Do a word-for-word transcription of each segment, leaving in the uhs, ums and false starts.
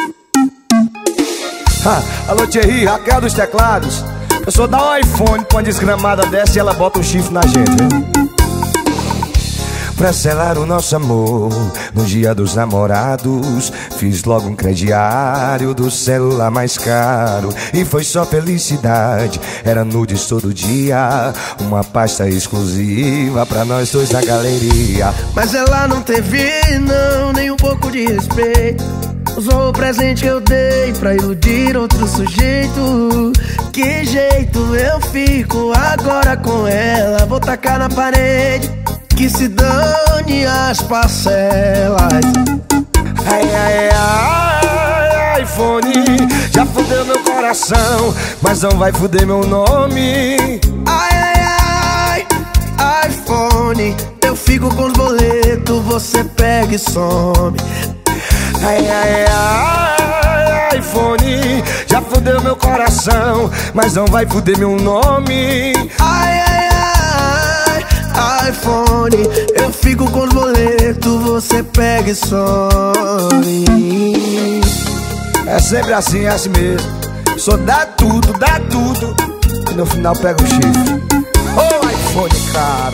Ah, alô Thierry, Raquel dos teclados. Eu sou da um iPhone com uma desgramada dessa e ela bota um chifre na gente, hein? Pra selar o nosso amor, no dia dos namorados, fiz logo um crediário do celular mais caro. E foi só felicidade, era nudes todo dia, uma pasta exclusiva pra nós dois na galeria. Mas ela não teve não, nem um pouco de respeito. Usou o presente que eu dei pra iludir outro sujeito. Que jeito eu fico agora com ela? Vou tacar na parede, que se dane as parcelas. Ai, ai, ai, iPhone, já fudeu meu coração, mas não vai fuder meu nome. Ai, ai, ai, iPhone, eu fico com os boletos, você pega e some. Ai, ai, ai, iPhone, já fudeu meu coração, mas não vai fuder meu nome. Ai, ai, ai, iPhone, eu fico com os boletos, você pega e some. É sempre assim, é assim mesmo. Só dá tudo, dá tudo, e no final pega o chifre. Oh, iPhone caro,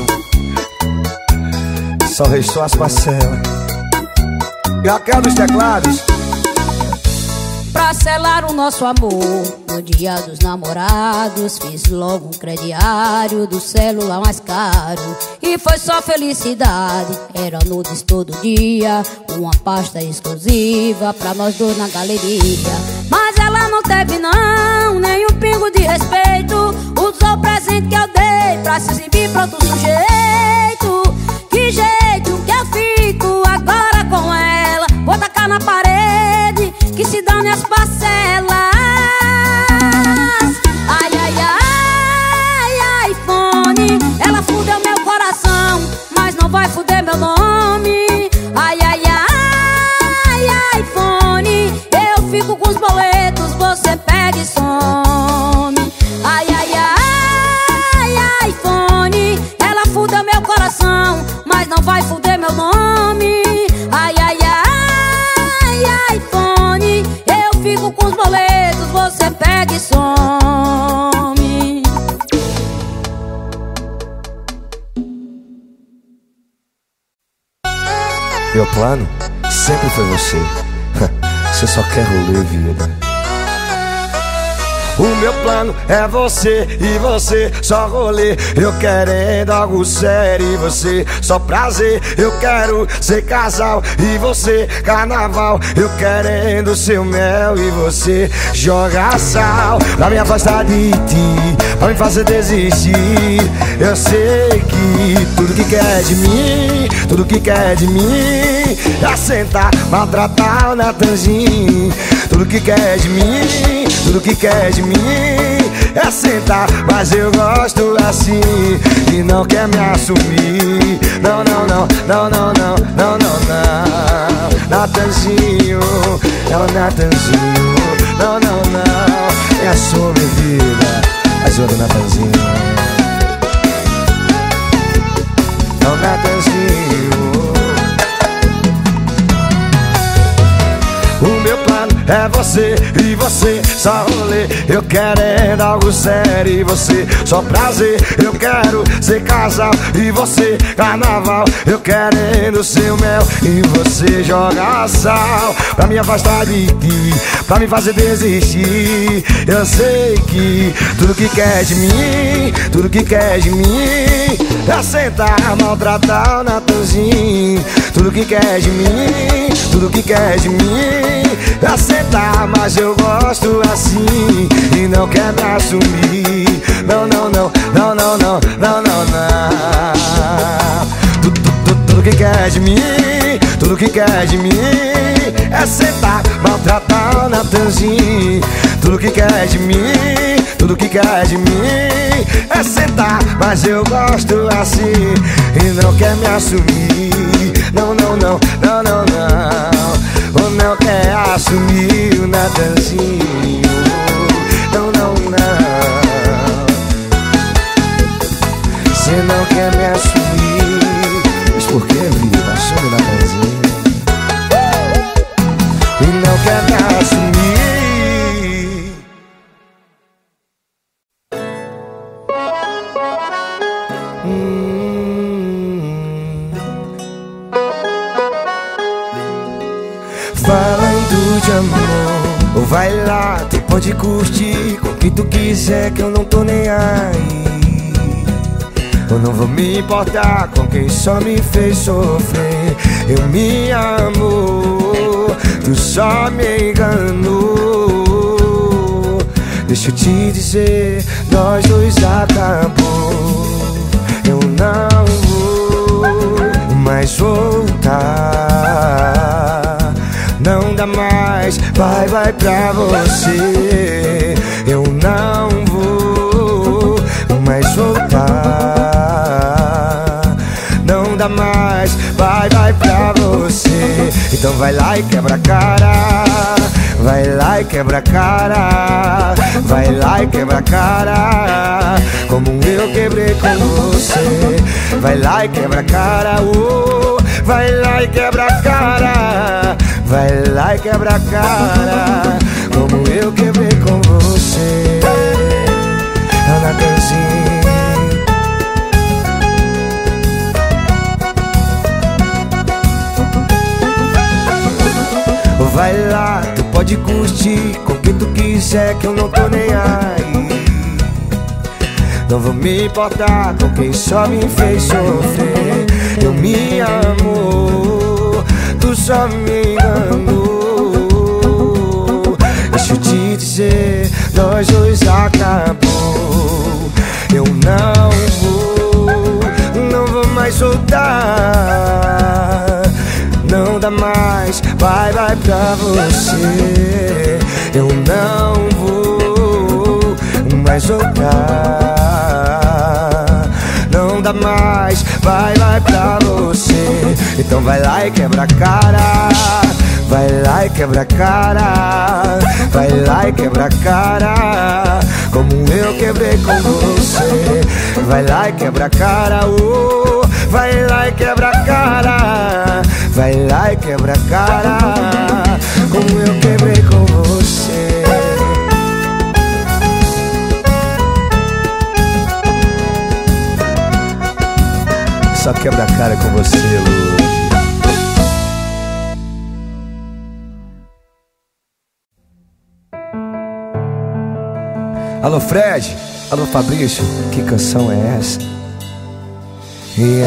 só restou as parcelas. Raquel dos teclados. Pra selar o nosso amor, no dia dos namorados, fiz logo um crediário do celular mais caro. E foi só felicidade, era nudes todo dia, uma pasta exclusiva pra nós dois na galeria. Mas ela não teve não, nem um pingo de respeito. Usou o presente que eu dei pra se exibir pra outro sujeito. Que jeito que eu fico agora com ela? Vou tacar na parede, que se dane as parcelas. Ai, ai, ai, iPhone, ela fudeu meu coração, mas não vai fuder meu nome. Ai, ai, ai, iPhone, eu fico com os boletos, você pega e some. Ai, ai, ai, iPhone, ela fudeu meu coração, mas não vai fuder meu nome. Ai, ai, ai, iPhone, eu fico com os boletos, você pega e some. Meu plano sempre foi você. Você só quer rolê, vida. O meu plano é você e você só rolê. Eu querendo algo sério e você só prazer. Eu quero ser casal e você carnaval. Eu querendo seu mel e você joga sal. Pra me afastar de ti, pra me fazer desistir. Eu sei que tudo que quer de mim, tudo que quer de mim é sentar, maltratar o Natanzinho. Tudo que quer de mim, tudo que quer de mim é sentar, mas eu gosto assim e não quer me assumir. Não, não, não, não, não, não, não, não, não. Natanzinho, é o Natanzinho. Não, não, não, me assume, vida. Mas eu do Natanzinho. É o Natanzinho. O meu plano é você e você só rolê. Eu querendo algo sério e você só prazer. Eu quero ser casal e você carnaval. Eu querendo seu mel e você joga sal. Pra me afastar de ti, pra me fazer desistir. Eu sei que tudo que quer de mim, tudo que quer de mim é sentar, maltratar o Natanzinho. Tudo que quer de mim, tudo que quer de mim é sentar, mas eu gosto assim e não quer me assumir. Não, não, não, não, não, não, não, não, não. Tudo, tudo, tudo que quer de mim, tudo que quer de mim é sentar, maltratar o Natanzinho. Tudo que quer de mim, tudo que quer de mim é sentar, mas eu gosto assim e não quer me assumir. Não, não, não, não, não, não. Ou não quer assumir o Natanzinho. Não, não, não. Você não quer me assumir. Mas por que, vida? Assume o Natanzinho. E não quer me assumir. de amor. Ou vai lá, tu pode curtir com quem tu quiser, que eu não tô nem aí. Eu não vou me importar com quem só me fez sofrer. Eu me amo, tu só me enganou. Deixa eu te dizer, nós dois acabou. Eu não vou mais voltar. Não dá mais, vai, vai pra você. Eu não vou mais voltar. Não dá mais, vai, vai pra você. Então vai lá e quebra a cara. Vai lá e quebra a cara. Vai lá e quebra a cara, como eu quebrei com você. Vai lá e quebra a cara, oh. Vai lá e quebra a cara. Vai lá e quebra a cara, como eu quebrei com você. Ana Canzinha. Vai lá, tu pode curtir com quem tu quiser, que eu não tô nem aí. Não vou me importar com quem só me fez sofrer. Eu me amo, tu só me enganou. Deixa eu te dizer, nós dois acabou. Eu não vou, não vou mais soltar. Não dá mais, vai, vai pra você. Eu não vou mais voltar. Não dá mais, vai, vai pra você. Então vai lá e quebra a cara. Vai lá e quebra a cara. Vai lá e quebra a cara, como eu quebrei com você. Vai lá e quebra a cara, oh. Vai lá e quebra a cara. Vai lá e quebra a cara, como eu quebrei com você. Só quebra a cara com você, Lu. Alô, Fred. Alô, Fabrício. Que canção é essa? E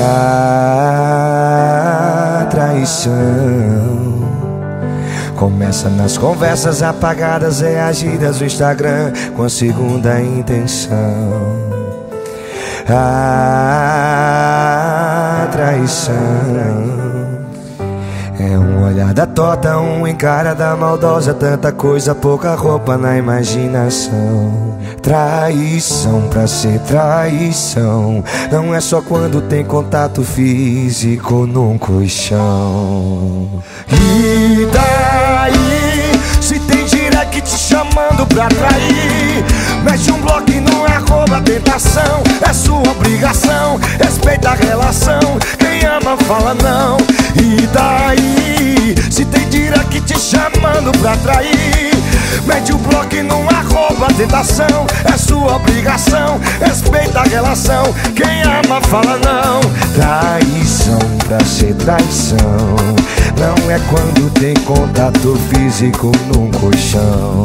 a traição começa nas conversas apagadas, reagidas no Instagram com a segunda intenção. A traição é um olhar da torta, um encara da maldosa, tanta coisa, pouca roupa na imaginação. Traição pra ser traição não é só quando tem contato físico num colchão. E daí, se tem direct te chamando pra trair, mete um bloco e não é arroba tentação. É sua obrigação, respeita a relação. Quem ama fala não. E daí, se tem direct te chamando pra trair, mete o bloco e não arroba tentação. É sua obrigação, respeita a relação. Quem ama fala não. Traição pra ser traição não é quando tem contato físico num colchão.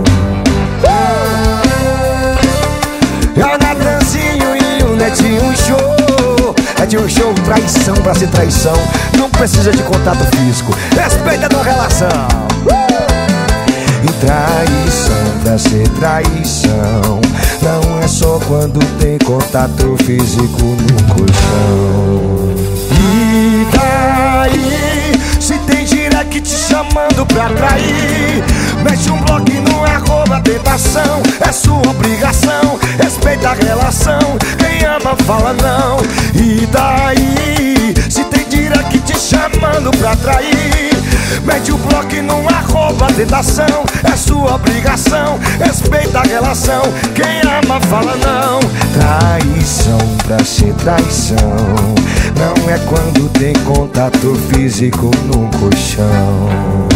É o Natanzinho e o Netinho, um show. É de um show, traição pra ser traição não precisa de contato físico, respeita a tua relação. E traição pra ser traição não é só quando tem contato físico no colchão. E daí, se tem direct te chamando pra trair, mete um bloco e não é arroba tentação. É sua obrigação, respeita a relação. Quem ama fala não. E daí, se tem direct te chamando pra trair, mete o bloco e não arroba tentação. É sua obrigação, respeita a relação. Quem ama fala não. Traição pra ser traição não é quando tem contato físico num colchão.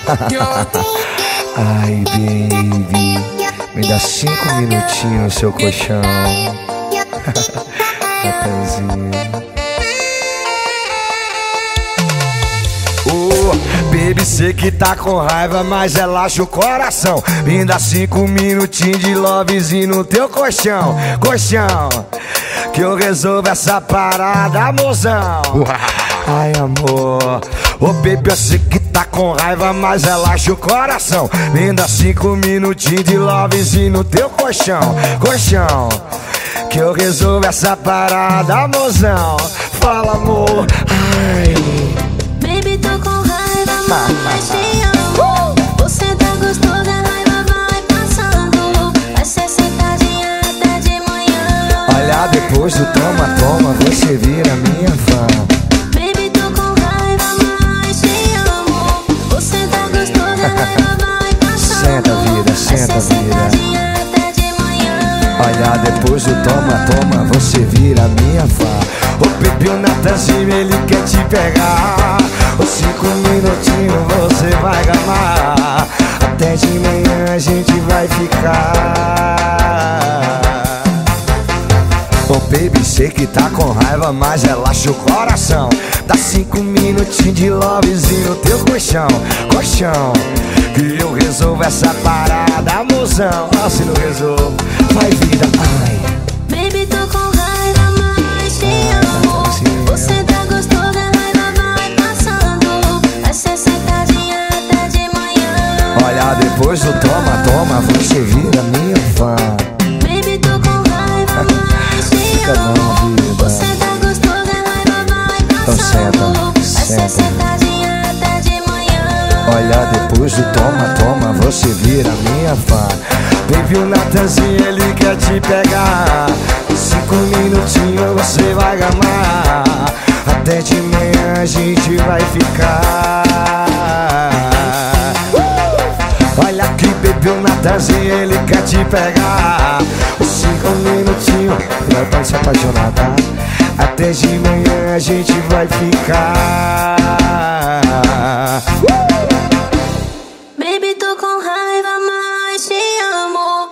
Ai, baby, me dá cinco minutinhos no seu colchão. Natanzinho. Oh, baby, sei que tá com raiva, mas relaxa o coração. Me dá cinco minutinhos de lovezinho no teu colchão. Colchão, que eu resolvo essa parada, mozão. Ai, amor, ô, baby, eu sei que tá com raiva, mas relaxa o coração. Me dá cinco minutinhos de lovezinho no teu colchão. Colchão, que eu resolvo essa parada, mozão. Fala, amor. Ai, baby, tô com raiva, mas te amo. Você tá gostosa, a raiva vai passando. Vai ser sentadinha até de manhã. olha, depois do toma, toma, você vira minha fã. Baby, tô com raiva, mas te amo. Você tá gostosa, a raiva vai passando. Senta, vida, senta, vida. Até de manhã. Olha, depois do toma, toma, você vira minha fã. O Pepe, o Natanzinho, ele quer te pegar. Os cinco minutinhos você vai gamar. Até de manhã a gente vai ficar. Oh, baby, sei que tá com raiva, mas relaxa o coração. Dá cinco minutinhos de lovezinho no teu colchão. Colchão, que eu resolvo essa parada, mozão. Ah, se não resolvo, vai vida, ai. Baby, tô com raiva, mas te amo. Você tá gostosa, a raiva vai passando. Vai ser sentadinha até de manhã. Olha, depois do toma, toma, você vira minha fã. Baby, tô com raiva, mas te amo. Você tá gostosa, a raiva vai Então senta, passando. Vai ser senta. sentadinha até de manhã. Olha, depois do toma, toma, você vira minha fã. Baby, o Natanzinho, ele quer te pegar. Cinco minutinhos você vai gamar. Até de manhã a gente vai ficar. Olha aqui, baby, o Natanzinho, ele quer te pegar. Cinco minutinhos, vai pra se apaixonar, tá? Até de manhã a gente vai ficar. Baby, tô com raiva, mas te amo.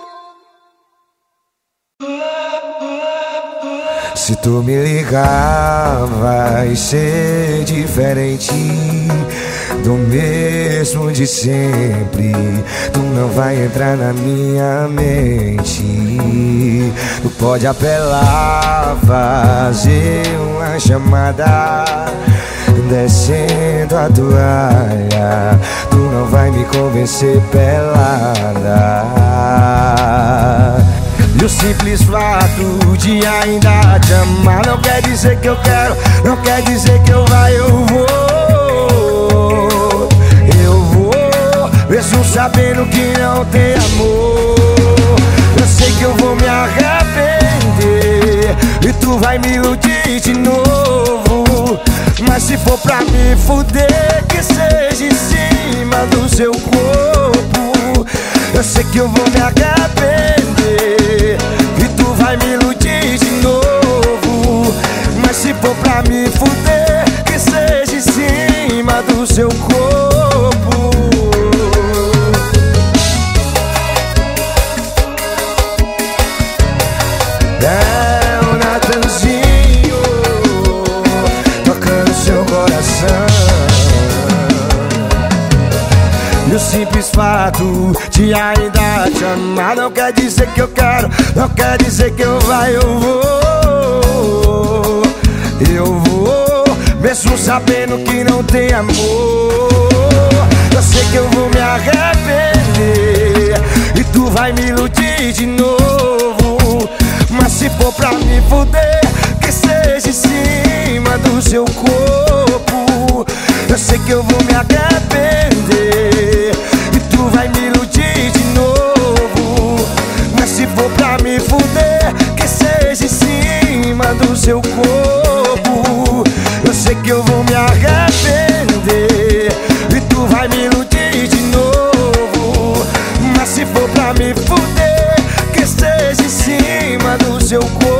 Se tu me ligar, vai ser diferente do mesmo de sempre. Tu não vai entrar na minha mente. Tu pode apelar, fazer uma chamada, descendo a toalha. Tu não vai me convencer pelada. E o simples fato de ainda te amar não quer dizer que eu quero, não quer dizer que eu vai, eu vou. Eu vou, mesmo sabendo que não tem amor. Eu sei que eu vou me arrepender e tu vai me iludir de novo. Mas se for pra me fuder, que seja em cima do seu corpo. Eu sei que eu vou me arrepender e tu vai me iludir de novo. Mas se for pra me fuder, que seja em cima do seu corpo. É o Natanzinho tocando seu coração. E o simples fato de ainda te amar não quer dizer que eu quero, não quer dizer que eu vai, eu vou. Eu vou, mesmo sabendo que não tem amor. Eu sei que eu vou me arrepender e tu vai me iludir de novo. Mas se for pra me fuder, que seja em cima do seu corpo. Eu sei que eu vou me arrepender e tu vai me iludir de novo. Mas se for pra me fuder, que seja em cima do seu corpo. Eu sei que eu vou me arrepender e tu vai me iludir de novo. Mas se for pra me fuder, que seja em cima do seu corpo.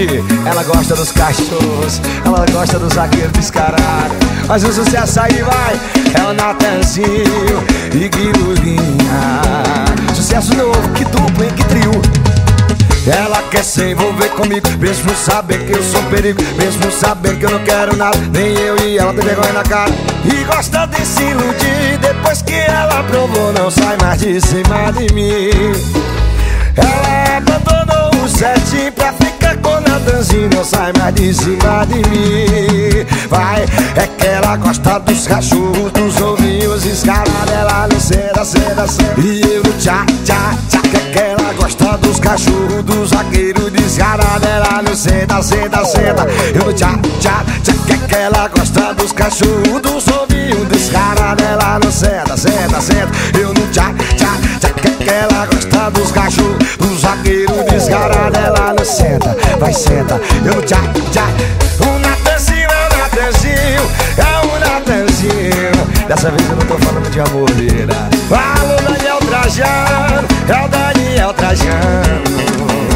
humilde, ela gosta dos cachorros, ela gosta do zagueiro descarado. Mas o sucesso aí vai, é o Natanzinho e Guilulinha. Sucesso novo, que dupla, hein, que trio. Ela quer se envolver comigo, mesmo sabendo que eu sou um perigo, mesmo sabendo que eu não quero nada, nem eu e ela tem vergonha na cara. E gosta de se iludir, depois que ela provou não sai mais de cima de mim. Ela abandonou o certinho pra ficar com o Natanzinho, não sai mais de cima de mim. Vai, é que ela gosta dos cachorros, dos ovinhos escalados, ela não ceda, ceda, ceda. E eu no tchá, tchá, tchá, que é que ela gosta dos cachorros, dos zagueiros descarados, ela não ceda, ceda, ceda. Eu no tchá, tchá, tchá, que é que ela gosta dos cachorros, dos ovinhos descarados, ela não ceda, ceda, ceda. Eu no tchá, tchá, tchá, que é que ela gosta dos cachorros, do zagueiro descarado, ela não senta, vai senta. Eu no tchá, tchá. O Natanzinho é o Natanzinho, é o Natanzinho. Dessa vez eu não tô falando de amor, vida. Alô, Daniel Trajano, é o Daniel Trajano.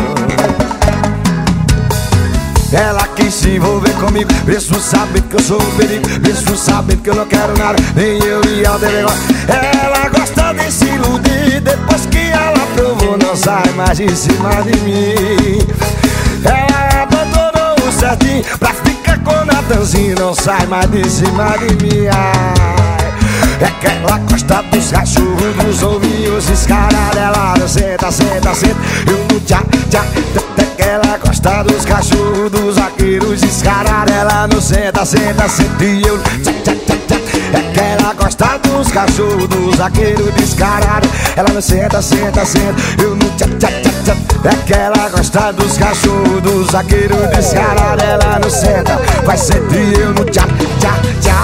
Ela quis se envolver comigo, mesmo sabendo que eu sou um perigo, mesmo sabendo que eu não quero nada, nem eu e ela tem negócio. Ela gosta de se iludir, depois que ela provou não sai mais de cima de mim. Ela abandonou o certinho pra ficar com o Natanzinho, não sai mais de cima de mim. Ai, é que ela gosta dos cachorros, dos ovinhos escarados, ela não senta, senta, senta. Eu no tchá, tchá, tchá. Ela gosta dos cachorros, dos zagueiros descarados, ela não senta, senta, senta. E eu tchá, tchá, tchá, tchá. É que ela gosta dos cachorros, dos zagueiros descarados, ela não senta, senta, senta. Eu no tchá, tchá, tchá, tchá. É que ela gosta dos cachorros, dos zagueiros descarados, ela não senta, vai sentar. E eu no tchá, tchá, tchá.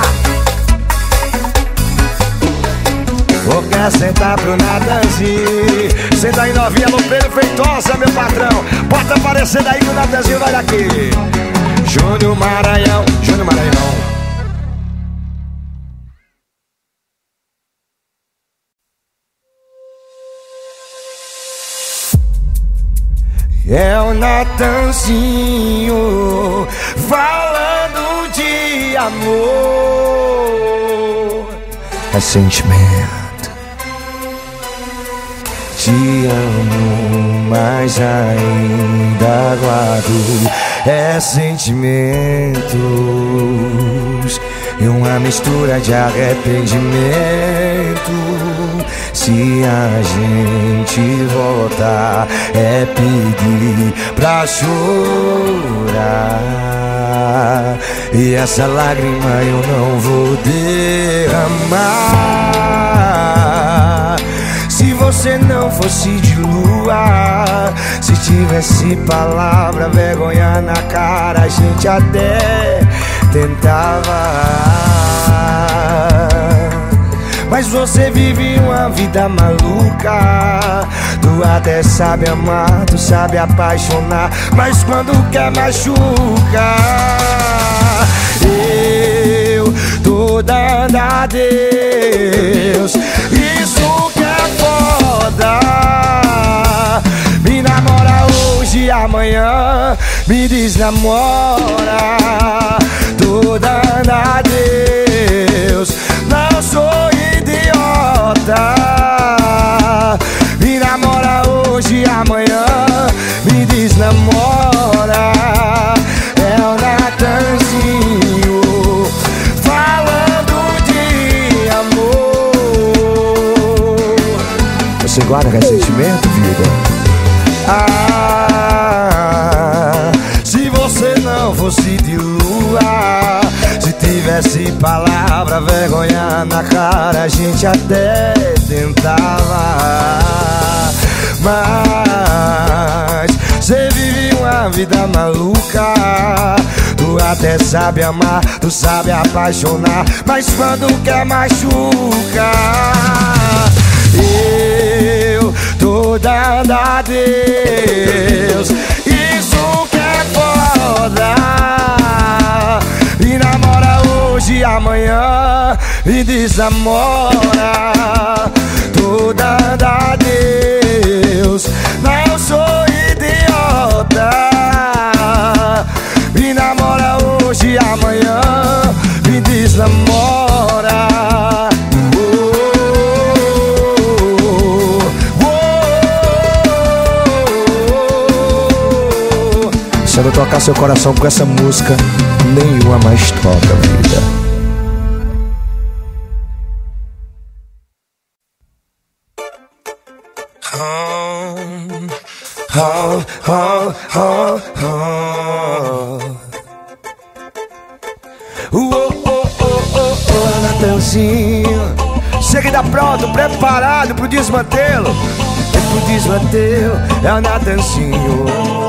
Vou quer sentar pro Natanzinho. Senta aí novinha, no Pedro Feitosa, meu patrão. Bota aparecer daí que o Natanzinho vai daqui. Júnior Maranhão, Júnior Maranhão. É o Natanzinho falando de amor. É sentimento. Te amo, mas ainda guardo. É sentimentos e uma mistura de arrependimento. Se a gente voltar, é pedir pra chorar. E essa lágrima eu não vou derramar. Se você não fosse de lua, se tivesse palavra, vergonha na cara, a gente até tentava. Mas você vive uma vida maluca. Tu até sabe amar, tu sabe apaixonar, mas quando quer machucar, eu tô dando adeus. Isso que é foda. Me namora hoje, amanhã me desnamora. Tô dando adeus, não sou idiota. Me namora hoje, amanhã me desnamora. É o Natanzinho falando de amor. Você guarda ressentimento, vida? Ah, se você não fosse de lua, se tivesse palavra, vergonha na cara, a gente até tentava. Mas você vive uma vida maluca. Tu até sabe amar, tu sabe apaixonar, mas quando quer machucar, eu tô dando adeus. Isso que é foda. Me namora hoje, amanhã me desamora. Tô dando adeus, não sou idiota. hoje e amanhã me desnamora. Se eu não tocar seu coração com essa música, nenhuma mais toca, vida. Oh, oh, oh, oh. Oh, oh, oh, oh, oh, Natanzinho. Chega e dá pronto, preparado pro desmantelo. É pro desmantelo, é o Natanzinho.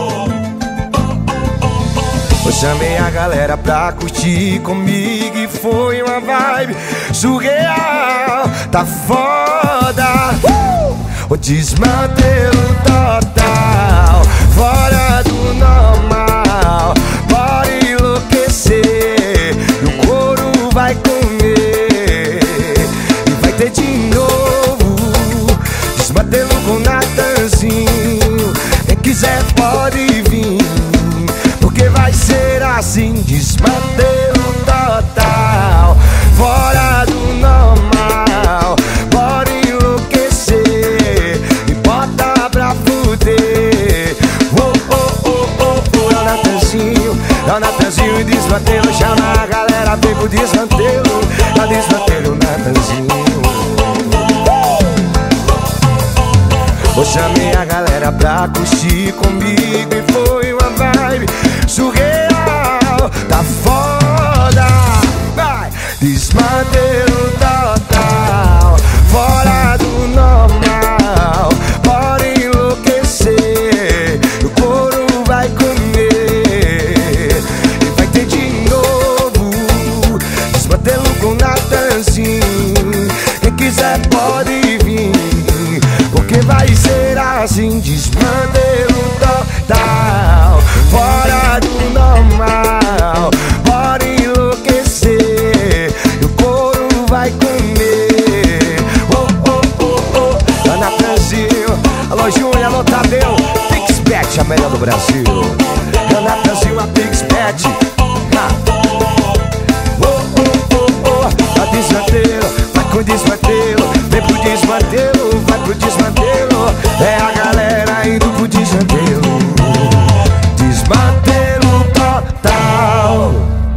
Eu chamei a galera pra curtir comigo e foi uma vibe surreal. Tá foda, uh! O desmantelo total, fora do normal. Bora enlouquecer, e o couro vai comer. E vai ter de novo desmantelo com Natanzinho. Quem quiser pode vir, porque vai ser assim, desmantelo total, fora do normal. Bora enlouquecer e bota pra fuder. Oh, oh, oh, oh, oh, é o Natanzinho, é o Natanzinho e desmantelo. Chama a galera, vem pro desmantelo. É desmantelo, Natanzinho. Eu chamei a galera pra curtir comigo e foi uma vibe surreal. Tá foda, vai! Desmantelo total, fora do normal. Bora enlouquecer, o couro vai comer. E vai ter de novo desmantelo com Natanzinho. Quem quiser pode vir, porque vai ser assim, desmantelo total, fora do normal. Bora enlouquecer, e o couro vai comer. Oh, oh, oh, oh, lá na Brasil. Alô Júnior, alô Tadeu, Pixbet, a melhor do Brasil. Lá na Brasil, a Pixbet. Ah. Oh, oh, oh, oh, a desmantelo, vai com desmantelo. Vem pro desmantelo, vai pro desmantelo. É a galera indo pro desmantelo. Desmantelo total.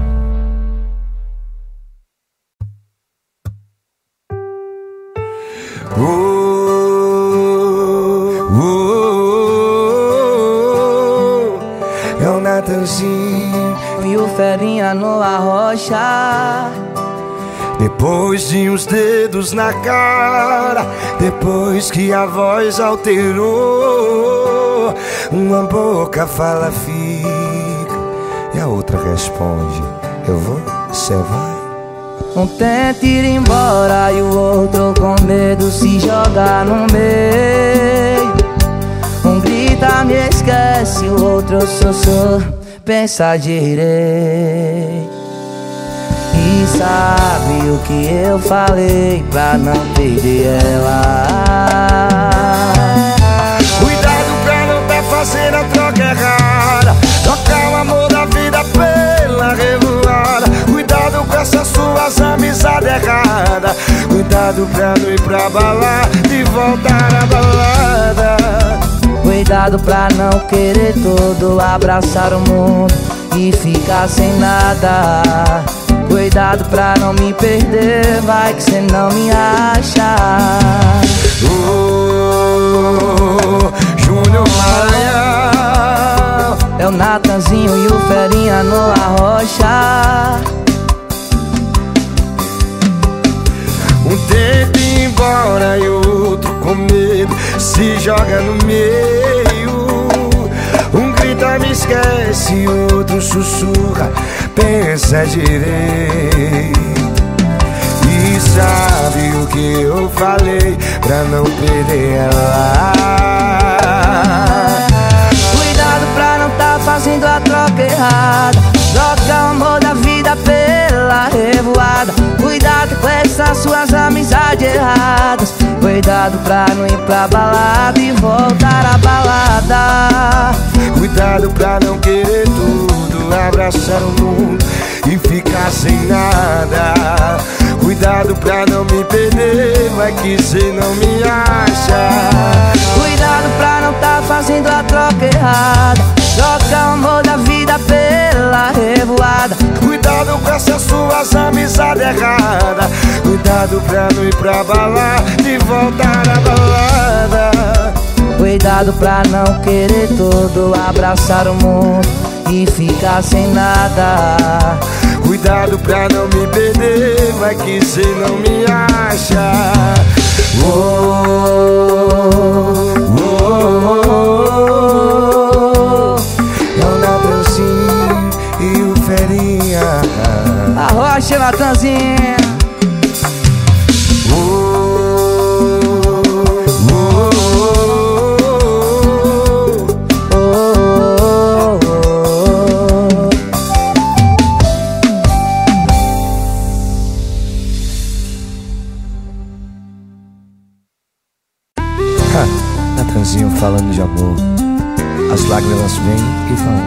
Oh, oh, oh, oh. É o Natanzinho e o Ferinha no arrocha. Depois de uns dedos na cara, depois que a voz alterou, uma boca fala fica e a outra responde eu vou, cê vai. Um tenta ir embora e o outro com medo se joga no meio. Um grita me esquece, o outro sussurra, pensa direito. E sabe o que eu falei pra não perder ela? Cuidado pra não tá fazendo a troca errada, trocar o amor da vida pela revoada. Cuidado com essas suas amizades erradas. Cuidado pra não ir pra balada e voltar à balada. Cuidado pra não querer tudo, abraçar o mundo e ficar sem nada. Cuidado pra não me perder, vai que cê não me acha. Oh, Júnior Maranhão. É o Natanzinho e o Ferinha no arrocha. Um tenta ir embora e o outro com medo se joga no meio. Um grita me esquece e o outro sussurra, pensa direito. E sabe o que eu falei pra não perder ela? Cuidado pra não tá fazendo a troca errada, troca o amor da vida pela revoada. Cuidado com essas suas amizades erradas. Cuidado pra não ir pra balada e voltar à balada. Cuidado pra não querer tudo, abraçar o mundo e ficar sem nada. Cuidado pra não me perder, vai que cê não me acha. Cuidado pra não tá fazendo a troca errada, troca o amor da vida pela revoada. Cuidado com essas suas amizades erradas. Cuidado pra não ir pra balada e voltar à balada. Cuidado pra não querer todo, abraçar o mundo e ficar sem nada. Cuidado pra não me perder, vai que cê não me acha. Oh, oh, oh, oh. É o Natanzinho e o Ferinha. Arrocha, Natanzinho. Natanzinho falando de amor, as lágrimas vêm e vão.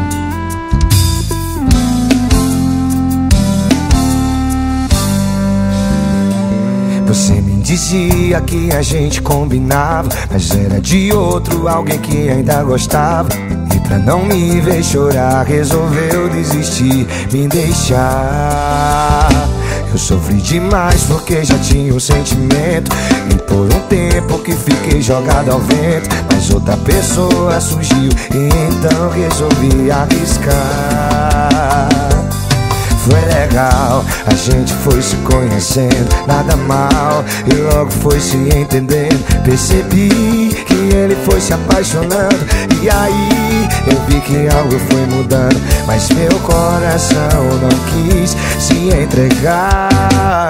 Você me dizia que a gente combinava, mas era de outro, alguém que ainda gostava. E pra não me ver chorar, resolveu desistir, me deixar. Eu sofri demais porque já tinha um sentimento, e por um tempo que fiquei jogado ao vento. Mas outra pessoa surgiu e então resolvi arriscar. Foi legal, a gente foi se conhecendo, nada mal, e logo foi se entendendo. Percebi que ele foi se apaixonando, e aí eu vi que algo foi mudando. Mas meu coração não quis se entregar.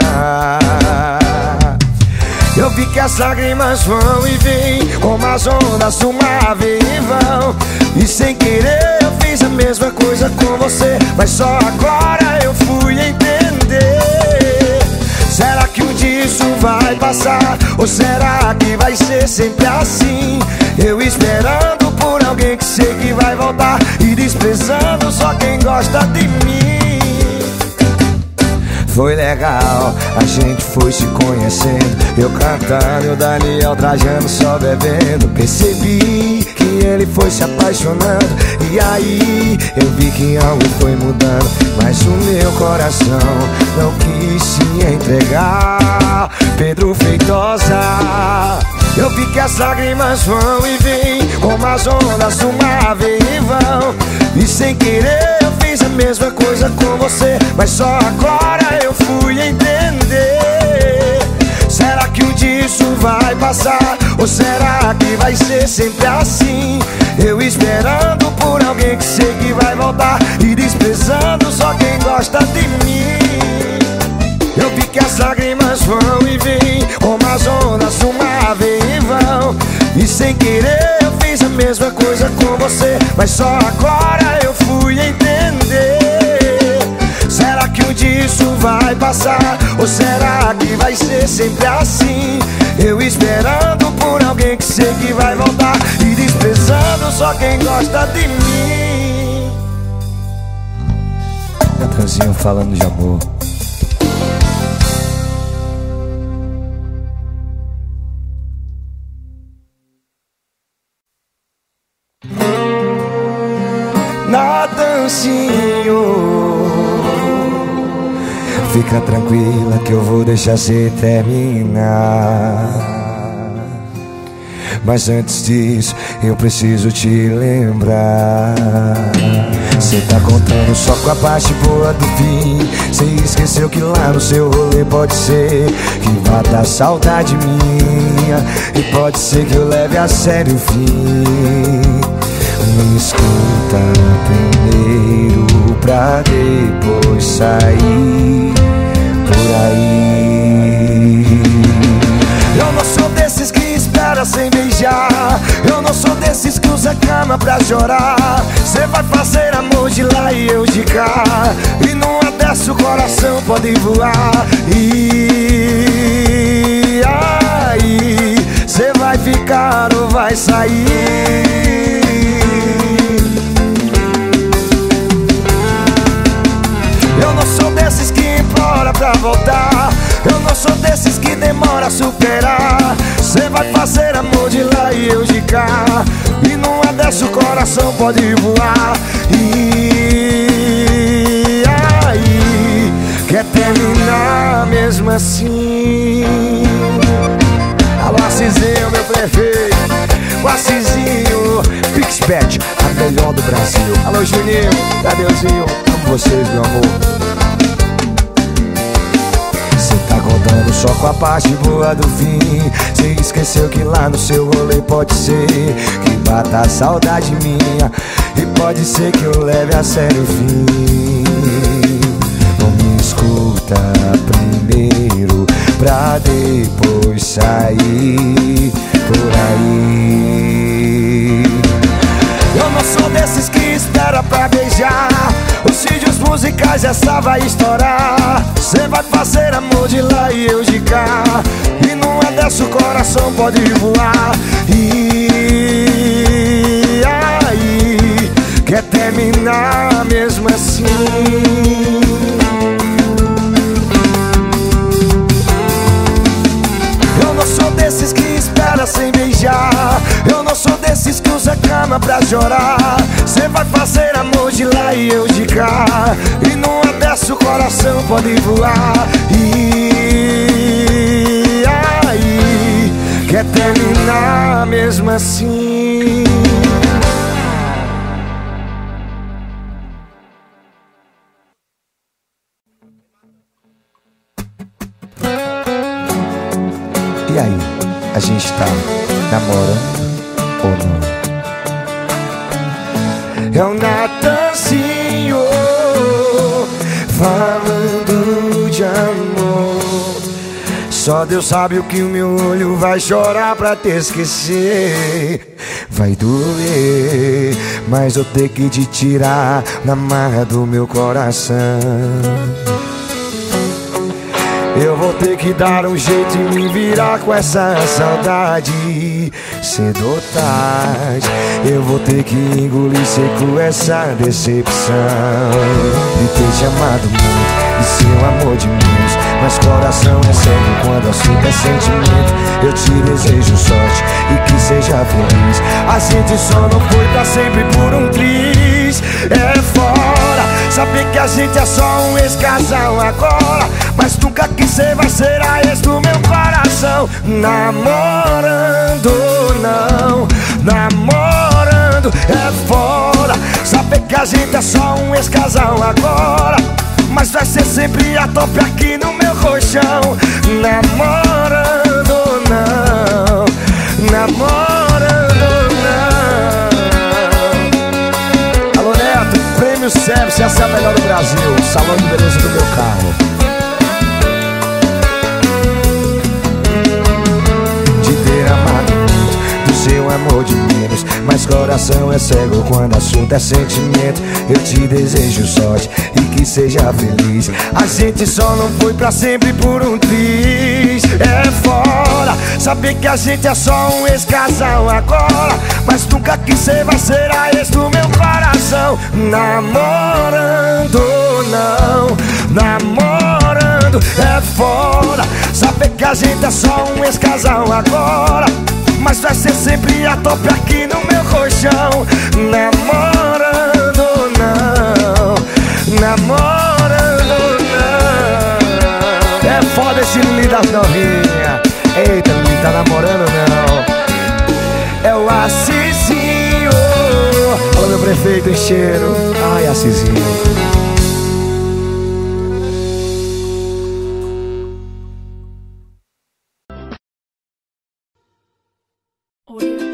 Eu vi que as lágrimas vão e vêm, como as ondas do mar vêm e vão. E sem querer eu fiz a mesma coisa com você, mas só agora eu fui entender. Será que um dia isso vai passar? Ou será que vai ser sempre assim? Eu esperando por alguém que sei que vai voltar, e desprezando só quem gosta de mim. Foi legal, a gente foi se conhecendo, eu cantando e o Daniel trajando, só bebendo. Percebi que ele foi se apaixonando, e aí eu vi que algo foi mudando. Mas o meu coração não quis se entregar. Pedro Feitosa. Eu vi que as lágrimas vão e vêm, como as ondas do mar vêm e vão. E sem querer eu fiz a mesma coisa com você, mas só agora eu fui entender. Será que um dia isso vai passar? Ou será que vai ser sempre assim? Eu esperando por alguém que sei que vai voltar, e desprezando só quem gosta de mim. Eu vi que as lágrimas vão e vêm, como as ondas do mar vêm e vão. E sem querer eu fiz a mesma coisa com você, mas só agora eu fui entender. Será que um dia isso vai passar? Ou será que vai ser sempre assim? Eu esperando por alguém que sei que vai voltar, e desprezando só quem gosta de mim. Natanzinho falando de amor. Natanzinho, fica tranquila que eu vou deixar você terminar. Mas antes disso eu preciso te lembrar. Cê tá contando só com a parte boa do fim. Cê esqueceu que lá no seu rolê pode ser que vá dar saudade minha, e pode ser que eu leve a sério o fim. Me escuta primeiro pra depois sair por aí. Eu não sou desses que espera sem beijar, eu não sou desses que usa cama pra chorar. Cê vai fazer amor de lá e eu de cá, e numa dessa o coração pode voar. E aí, cê vai ficar ou vai sair? demora a superar. Cê vai fazer amor de lá e eu de cá, e numa dessa o coração pode voar. E aí, quer terminar mesmo assim? Alô, Assisinho, meu prefeito. O Assisinho, Pixbet, a melhor do Brasil. Alô, Juninho, Tadeuzinho, amo vocês, meu amor. Cê tá contando só com a parte boa do fim. Cê esqueceu que lá no seu rolê pode ser que bata a saudade minha, e pode ser que eu leve a sério o fim. Não me escuta primeiro pra depois sair por aí. Eu não sou desses que espera pra beijar. Os vídeos musicais essa vai estourar. Cê vai fazer amor de lá e eu de cá, e numa dessa o coração pode voar. E aí, quer terminar mesmo assim? Eu não sou desses que espera sem beijar. Eu não sou desses que usa cama pra chorar. Cê vai fazer amor de lá e eu de cá, e numa dessa o coração pode voar. E aí, quer terminar mesmo assim? E aí, a gente tá namorando ou não? É o Natanzinho falando de amor. Só Deus sabe o que o meu olho vai chorar pra te esquecer. Vai doer, mas eu tenho que te tirar na marra do meu coração. Eu vou ter que dar um jeito e me virar com essa saudade. Cedo ou tarde, eu vou ter que engolir seco essa decepção de ter te amado muito, de ser um amor de menos. Mas coração é cego quando assunto é sentimento. Eu te desejo sorte e que seja feliz. A gente só não foi pra sempre por um triz. É fora saber que a gente é só um ex-casal agora, mas nunca que cê vai ser a ex do meu coração. Namorando não, namorando é fora saber que a gente é só um ex-casal agora, mas vai ser sempre a top aqui no meu colchão. Namorando não, namorando não. Alô Neto, Prêmio Service, essa é a melhor do Brasil. Salão de beleza do meu carro. De ter amado muito, do seu amor de menos. Mas coração é cego quando assunto é sentimento. Eu te desejo sorte e que seja feliz. A gente só não foi pra sempre por um triz. É fora saber que a gente é só um ex-casal agora, mas nunca que cê vai ser a ex do meu coração. Namorando não, namorando é fora saber que a gente é só um ex-casal agora, mas vai ser sempre a top aqui no meu colchão. Namorando não, namorando não. É foda esse Lili das novinhas. Eita, Lili, tá namorando não? É o Assisinho. Alô, meu prefeito em cheiro. Ai, Assisinho. Audio